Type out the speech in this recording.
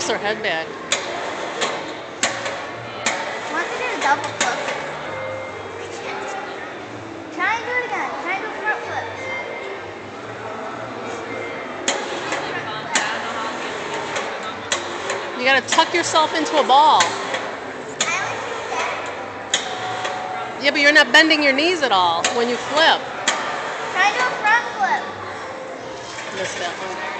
lost their headband. Want to do a double flip? Try and do it again. Try and do front flips. You gotta tuck yourself into a ball. Yeah, but you're not bending your knees at all when you flip. Try and do a front flip. Missed that one.